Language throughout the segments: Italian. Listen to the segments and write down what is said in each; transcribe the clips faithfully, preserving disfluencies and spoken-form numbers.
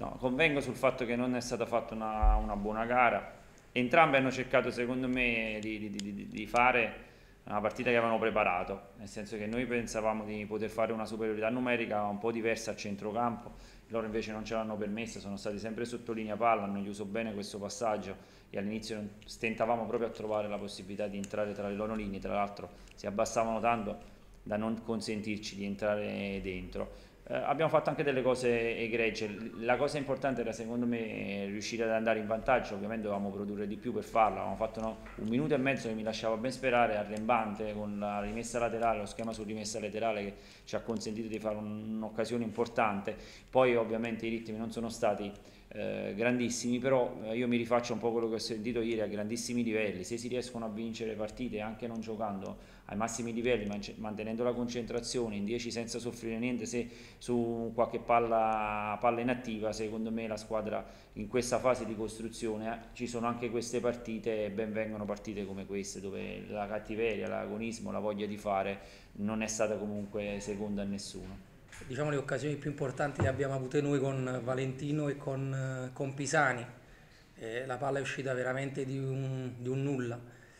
No, convengo sul fatto che non è stata fatta una, una buona gara. Entrambi hanno cercato, secondo me, di, di- di- di fare una partita che avevano preparato, nel senso che noi pensavamo di poter fare una superiorità numerica un po' diversa a centrocampo, loro invece non ce l'hanno permessa, sono stati sempre sotto linea palla, hanno chiuso bene questo passaggio e all'inizio non- stentavamo proprio a trovare la possibilità di entrare tra le loro linee, tra l'altro si abbassavano tanto da non consentirci di entrare dentro. Eh, abbiamo fatto anche delle cose egregie, la cosa importante era secondo me riuscire ad andare in vantaggio, ovviamente dovevamo produrre di più per farlo, avevamo fatto no, un minuto e mezzo che mi lasciava ben sperare, arrembante con la rimessa laterale, lo schema su rimessa laterale che ci ha consentito di fare un'occasione importante, poi ovviamente i ritmi non sono stati eh, grandissimi, però eh, io mi rifaccio un po' quello che ho sentito ieri a grandissimi livelli, se si riescono a vincere partite anche non giocando ai massimi livelli, mantenendo la concentrazione in dieci senza soffrire niente, se su qualche palla, palla inattiva, secondo me la squadra in questa fase di costruzione eh, ci sono anche queste partite e ben vengono partite come queste dove la cattiveria, l'agonismo, la voglia di fare non è stata comunque seconda a nessuno. Diciamo le occasioni più importanti le abbiamo avute noi con Valentino e con, eh, con Pisani. Eh, la palla è uscita veramente di un, di un nulla.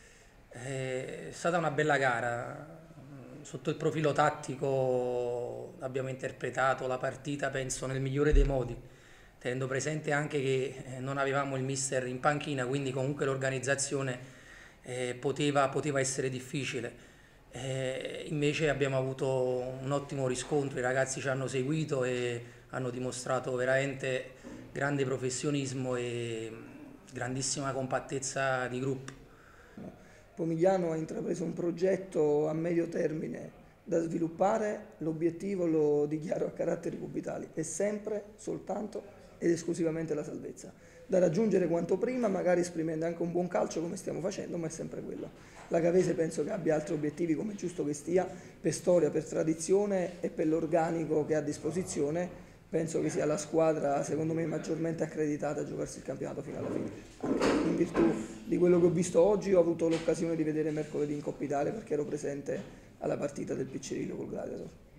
Eh, È stata una bella gara. Sotto il profilo tattico abbiamo interpretato la partita, penso, nel migliore dei modi, tenendo presente anche che eh, non avevamo il mister in panchina, quindi comunque l'organizzazione eh, poteva, poteva essere difficile. Eh, invece abbiamo avuto un ottimo riscontro, i ragazzi ci hanno seguito e hanno dimostrato veramente grande professionismo e grandissima compattezza di gruppo. Pomigliano ha intrapreso un progetto a medio termine da sviluppare, l'obiettivo lo dichiaro a caratteri cubitali, è sempre, soltanto ed esclusivamente la salvezza, da raggiungere quanto prima, magari esprimendo anche un buon calcio come stiamo facendo, ma è sempre quello. La Gavese penso che abbia altri obiettivi come è giusto che stia, per storia, per tradizione e per l'organico che ha a disposizione, penso che sia la squadra secondo me maggiormente accreditata a giocarsi il campionato fino alla fine. Anche in virtù di quello che ho visto oggi ho avuto l'occasione di vedere mercoledì in Coppa Italia perché ero presente alla partita del Piccirillo col Gladiator.